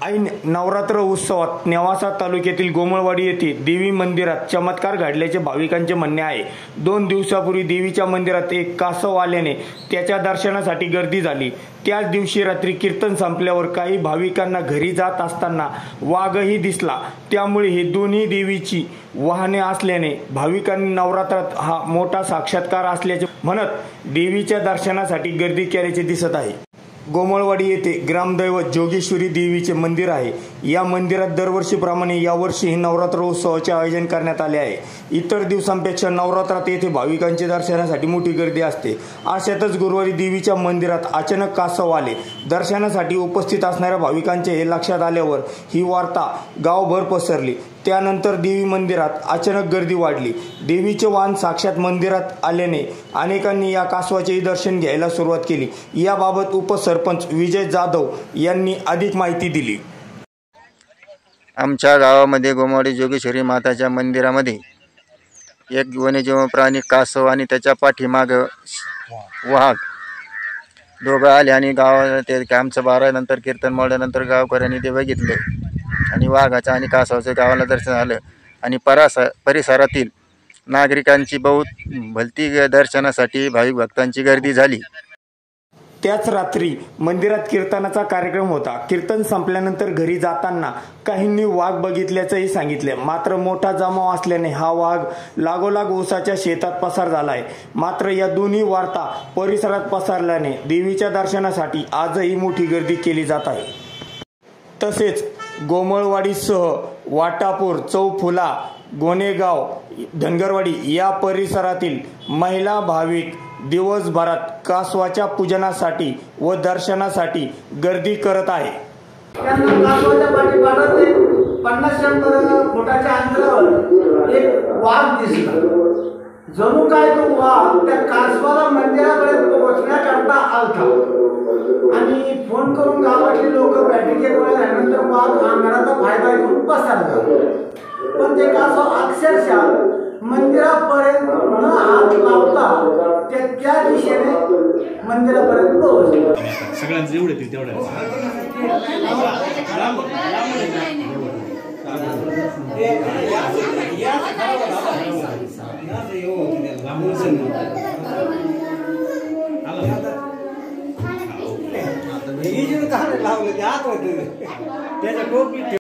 ऐन नवरात्र उत्सवात नेवासा तालुक्यातील गोमळवाडी येथे देवी मंदिरात चमत्कार घडल्याचे भाविकांचे म्हणणे आहे। 2 दिवसापूर्वी देवीच्या मंदिरात एक कासव आल्याने त्याच्या दर्शनासाठी गर्दी झाली। त्याच दिवशी रात्री कीर्तन संपल्यावर काही भाविकांना घरी जात असताना वाघही दिसला। त्यामुळे हे दोन्ही देवीची वाहने असल्याने भाविकांनी नवरात्रात हा मोठा साक्षात्कार असल्याचे म्हणत देवीच्या दर्शनासाठी गर्दी केल्याचे दिसत आहे। गोमळवाडी येथे ग्रामदैवत जोगेश्वरी देवीचे मंदिर आहे। या मंदिरात दरवर्षीप्रमाणे यावर्षीही नवरात्र उत्सवाचे आयोजन करण्यात आले आहे। इतर दिवसांपेक्षा नवरात्रात येथे भाविकांच्या दर्शनासाठी मोठी गर्दी असते। अशातच गुरुवारी देवीच्या मंदिरात अचानक कासव आले। दर्शनासाठी उपस्थित असणाऱ्या भाविकांचे हे लक्षात आल्यावर ही वार्ता गावभर पसरली। त्यानंतर देवी मंदिरात अचानक गर्दी वाढली। देवीचे वाहन साक्षात मंदिरात आल्याने अनेकांनी या कासवाचेही दर्शन घ्यायला सुरुवात केली। याबाबत उपसरपंच विजय जाधव यांनी अधिक माहिती दिली। आमच्या गावामध्ये गोमळवाडी जोगेश्वरी माताच्या मंदिरामध्ये एक वन्यजीव प्राणी कासव आणि त्याच्या पाठीमागे वाघ दोघं आले आणि ते आमचं 12 नंतर कीर्तन मोडल्यानंतर गावकऱ्यांनी ते बघितलं आणि वाघाचं आणि कासवाचं गावाला दर्शन झालं आणि परिसरातील नागरिकांची बहुत भलती दर्शनासाठी भाविक भक्तांची गर्दी झाली। त्याच रात्री मंदिरात कीर्तनाचा कार्यक्रम होता। कीर्तन संपल्यानंतर घरी जाताना काहींनी वाघ बघितल्याचंही सांगितले। मात्र मोठा जमाव असल्याने हा वाघ लागोलाग ऊसाच्या शेतात पसार झालाय। मात्र या दोन्ही वार्ता परिसरात पसरल्याने देवीच्या दर्शनासाठी आजही मोठी गर्दी केली जात आहे। तसेच गोमळवाडीसह वाटापूर, चौफुला, गोनेगाव, धनगरवाडी या परिसरातील महिला भाविक दिवसभरात कासवाच्या पूजनासाठी व दर्शनासाठी गर्दी करत आहे। कासवाच्या पाठीमागे 50-100 फुटाच्या अंतरावर एक वाघ दिसला। जणू काय तो वाघ त्या कासवाला मंदिरापर्यंत पोहोचण्याकरता आलता आणि फोन करून गावातली लोक बॅटरीचे गोळ्या झाल्यानंतर वाघ अंधाराचा फायदा घेऊन पसार झाला। पण ते कासव अक्षरशः मंदिरापर्यंत न हात लावता त्या दिशेने मंदिरापर्यंत पोहोचला। सगळ्यांचं एवढं ते तेवढं लावलं